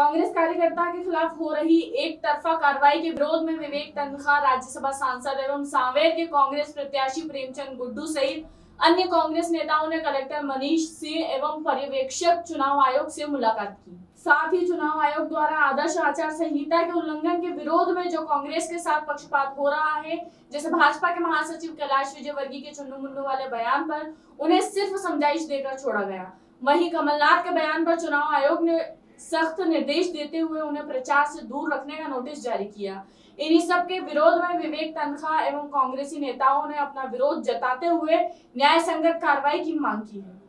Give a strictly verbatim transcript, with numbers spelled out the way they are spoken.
कांग्रेस कार्यकर्ता के खिलाफ हो रही एक तरफा कार्रवाई के विरोध में विवेक तन्खा, राज्यसभा सांसद एवं सांवेर के कांग्रेस प्रत्याशी प्रेमचंद गुड्डू सहित अन्य कांग्रेस नेताओं ने कलेक्टर मनीष सिंह एवं पर्यवेक्षक चुनाव आयोग से मुलाकात की। साथ ही चुनाव आयोग द्वारा आदर्श आचार संहिता के उल्लंघन के विरोध में जो कांग्रेस के साथ पक्षपात हो रहा है, जैसे भाजपा के महासचिव कैलाश विजयवर्गीय के चुन्नू मुन्नू वाले बयान पर उन्हें सिर्फ समझाइश देकर छोड़ा गया। वहीं कमलनाथ के बयान पर चुनाव आयोग ने सख्त निर्देश देते हुए उन्हें प्रचार से दूर रखने का नोटिस जारी किया। इन्हीं सब के विरोध में विवेक तन्खा एवं कांग्रेसी नेताओं ने अपना विरोध जताते हुए न्याय संगत कार्रवाई की मांग की है।